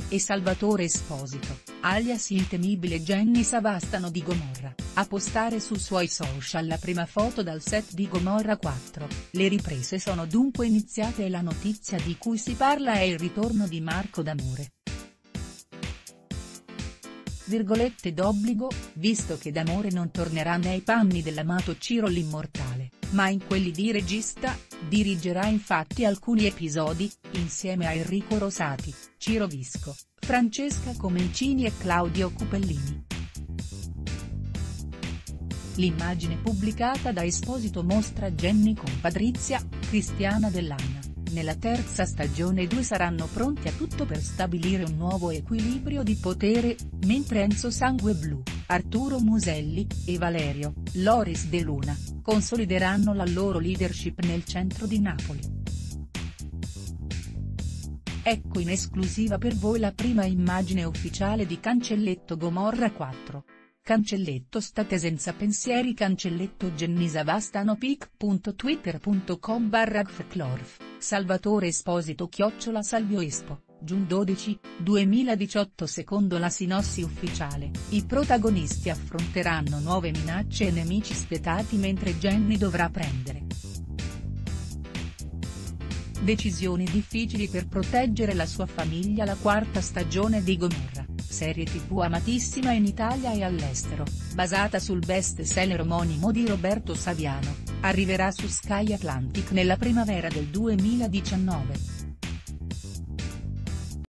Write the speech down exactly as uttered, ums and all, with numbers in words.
e Salvatore Esposito, alias il temibile Gianni Savastano di Gomorra, a postare sui suoi social la prima foto dal set di Gomorra quattro. Le riprese sono dunque iniziate e la notizia di cui si parla è il ritorno di Marco D'Amore. Virgolette d'obbligo, visto che D'Amore non tornerà nei panni dell'amato Ciro l'Immortale, ma in quelli di regista, dirigerà infatti alcuni episodi, insieme a Enrico Rosati, Ciro Visco, Francesca Comencini e Claudio Cupellini. L'immagine pubblicata da Esposito mostra Jenny con Patrizia, Cristiana Dell'Anna. Nella terza stagione i due saranno pronti a tutto per stabilire un nuovo equilibrio di potere, mentre Enzo Sangueblu, Arturo Muselli, e Valerio, Loris De Luna, consolideranno la loro leadership nel centro di Napoli. Ecco in esclusiva per voi la prima immagine ufficiale di Cancelletto Gomorra quattro. Cancelletto state senza pensieri Cancelletto Jenny Savastano pic punto twitter punto com barra gfclorf, Salvatore Esposito chiocciola Salvio Espo, giugno dodici, duemiladiciotto. Secondo la sinossi ufficiale, i protagonisti affronteranno nuove minacce e nemici spietati mentre Jenny dovrà prendere decisioni difficili per proteggere la sua famiglia. La quarta stagione di Gomorra, serie tv amatissima in Italia e all'estero, basata sul best seller omonimo di Roberto Saviano, arriverà su Sky Atlantic nella primavera del duemiladiciannove.